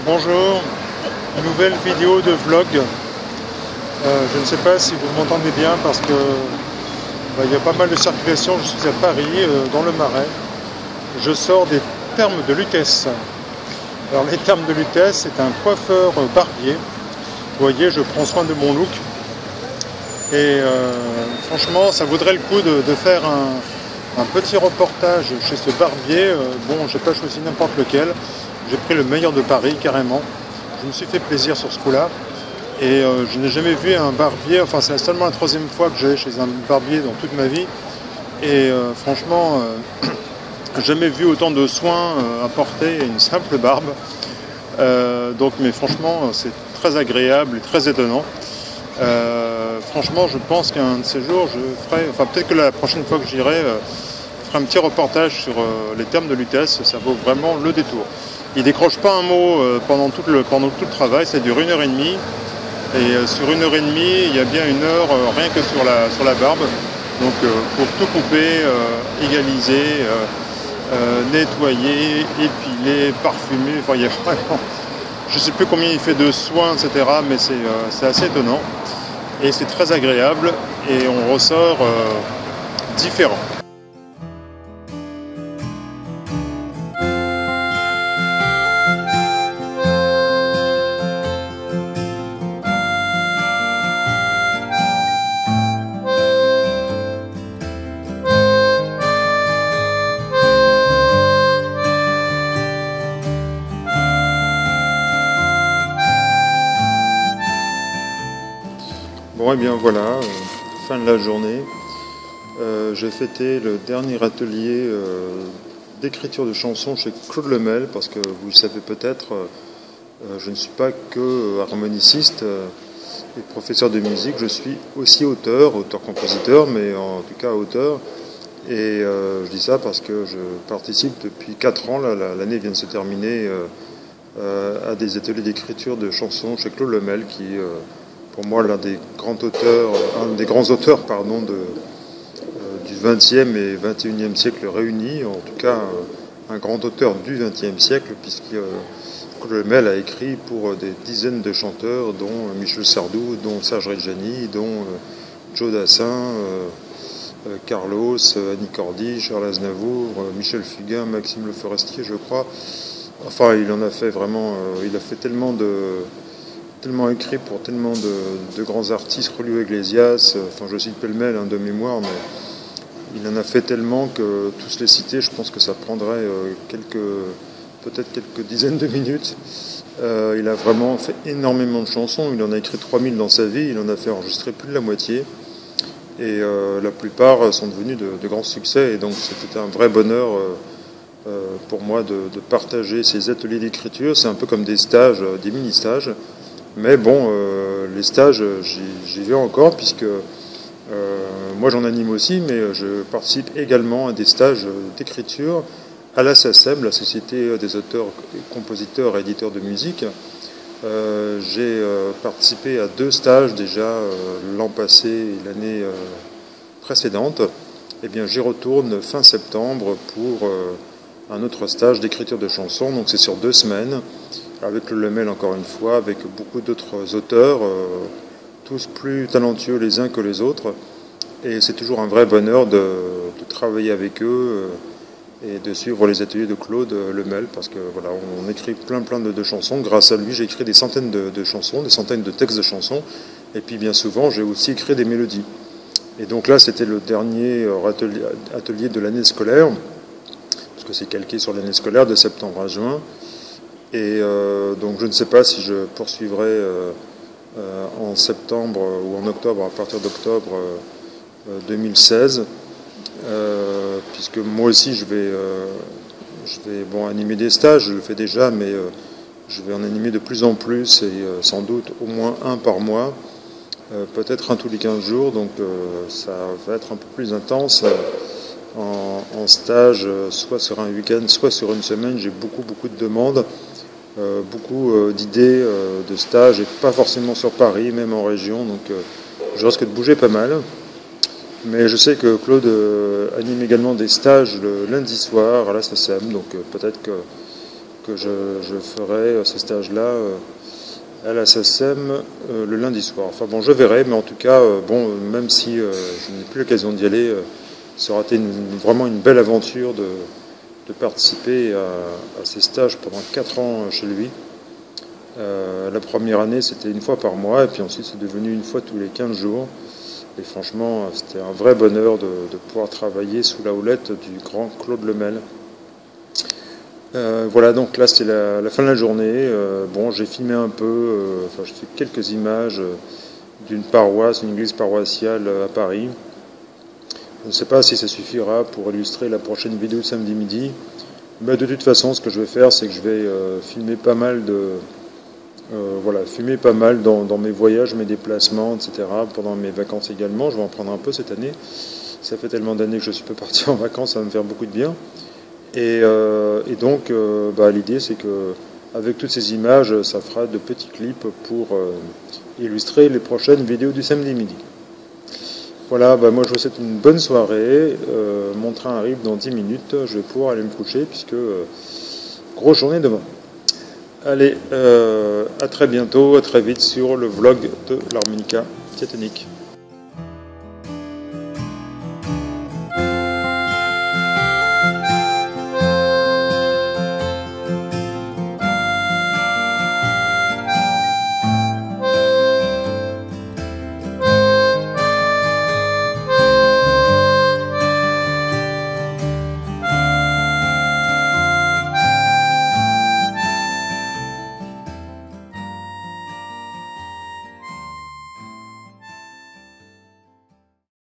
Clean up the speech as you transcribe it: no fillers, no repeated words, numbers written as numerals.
Bonjour, nouvelle vidéo de vlog. Je ne sais pas si vous m'entendez bien parce que il y a pas mal de circulation. Je suis à Paris, dans le Marais. Je sors des Thermes de Lutèce. Alors les Thermes de Lutèce, c'est un coiffeur barbier. Vous voyez, je prends soin de mon look. Et franchement, ça vaudrait le coup de faire un petit reportage chez ce barbier. Bon, j'ai pas choisi n'importe lequel. J'ai pris le meilleur de Paris, carrément. Je me suis fait plaisir sur ce coup-là. Et je n'ai jamais vu un barbier, enfin c'est seulement la troisième fois que j'allais chez un barbier dans toute ma vie. Et franchement, jamais vu autant de soins apportés à une simple barbe. Mais franchement, c'est très agréable et très étonnant. Franchement, je pense qu'un de ces jours, je ferai, enfin peut-être que la prochaine fois que j'irai, je ferai un petit reportage sur les Thermes de Lutèce. Ça vaut vraiment le détour. Il décroche pas un mot pendant tout le travail, ça dure 1h30. Et sur 1h30, il y a bien 1 heure rien que sur la barbe. Donc pour tout couper, égaliser, nettoyer, épiler, parfumer, enfin il y a vraiment... Je ne sais plus combien il fait de soins, etc. Mais c'est assez étonnant. Et c'est très agréable et on ressort différent. Bon et bien voilà, fin de la journée. J'ai fêté le dernier atelier d'écriture de chansons chez Claude Lemel, parce que vous le savez peut-être, je ne suis pas que harmoniciste et professeur de musique, je suis aussi auteur-compositeur, mais en tout cas auteur. Et je dis ça parce que je participe depuis 4 ans, l'année vient de se terminer, à des ateliers d'écriture de chansons chez Claude Lemel, qui pour moi l'un des grands auteurs, du XXe et XXIe siècle réunis, en tout cas un grand auteur du XXe siècle, puisque Claude Lemel a écrit pour des dizaines de chanteurs, dont Michel Sardou, dont Serge Reggiani, dont Joe Dassin, Carlos, Annie Cordy, Charles Aznavour, Michel Fugain, Maxime Le Forestier, je crois. Enfin, il en a fait vraiment, il a fait tellement écrit pour tellement de grands artistes, Julio Iglesias, enfin je cite pêle-mêle de mémoire, mais il en a fait tellement que tous les citer, je pense que ça prendrait peut-être quelques dizaines de minutes. Il a vraiment fait énormément de chansons, il en a écrit 3000 dans sa vie, il en a fait enregistrer plus de la moitié, et la plupart sont devenus de grands succès, et donc c'était un vrai bonheur pour moi de partager ces ateliers d'écriture. C'est un peu comme des stages, des mini-stages. Mais bon, les stages, j'y vais encore, puisque moi j'en anime aussi, mais je participe également à des stages d'écriture à la SACEM, la Société des auteurs, compositeurs et éditeurs de musique. J'ai participé à 2 stages déjà l'an passé et l'année précédente. Eh bien, j'y retourne fin septembre pour un autre stage d'écriture de chansons, donc c'est sur 2 semaines. Avec le Lemel encore une fois, avec beaucoup d'autres auteurs, tous plus talentueux les uns que les autres. Et c'est toujours un vrai bonheur de travailler avec eux et de suivre les ateliers de Claude Lemel, parce que voilà, on écrit plein de chansons. Grâce à lui, j'ai écrit des centaines de chansons, des centaines de textes de chansons. Et puis bien souvent, j'ai aussi écrit des mélodies. Et donc là, c'était le dernier atelier de l'année scolaire, parce que c'est calqué sur l'année scolaire de septembre à juin. Et donc je ne sais pas si je poursuivrai en septembre ou en octobre, à partir d'octobre 2016, puisque moi aussi je vais animer des stages, je le fais déjà, mais je vais en animer de plus en plus, et sans doute au moins un par mois, peut-être un tous les 15 jours, donc ça va être un peu plus intense en stage, soit sur un week-end, soit sur une semaine. J'ai beaucoup de demandes. Beaucoup d'idées de stages, et pas forcément sur Paris, même en région, donc je risque de bouger pas mal. Mais je sais que Claude anime également des stages le lundi soir à la SACEM, donc peut-être que que je ferai ces stages-là à la SACEM le lundi soir. Enfin bon, je verrai, mais en tout cas, bon, même si je n'ai plus l'occasion d'y aller, ça aura été vraiment une belle aventure de participer à ces stages pendant 4 ans chez lui. La première année, c'était une fois par mois, et puis ensuite, c'est devenu une fois tous les 15 jours. Et franchement, c'était un vrai bonheur de pouvoir travailler sous la houlette du grand Claude Lemel. Voilà, donc là c'était la fin de la journée. Bon, j'ai filmé un peu, enfin j'ai fait quelques images d'une paroisse, une église paroissiale à Paris. Je ne sais pas si ça suffira pour illustrer la prochaine vidéo de samedi midi. Mais de toute façon, ce que je vais faire, c'est que je vais filmer pas mal dans mes voyages, mes déplacements, etc. Pendant mes vacances également. Je vais en prendre un peu cette année. Ça fait tellement d'années que je ne suis pas parti en vacances, ça va me faire beaucoup de bien. Et donc, l'idée, c'est que avec toutes ces images, ça fera de petits clips pour illustrer les prochaines vidéos du samedi midi. Voilà, moi je vous souhaite une bonne soirée. Mon train arrive dans 10 minutes. Je vais pouvoir aller me coucher puisque grosse journée demain. Allez, à très bientôt, à très vite sur le vlog de l'harmonica diatonique.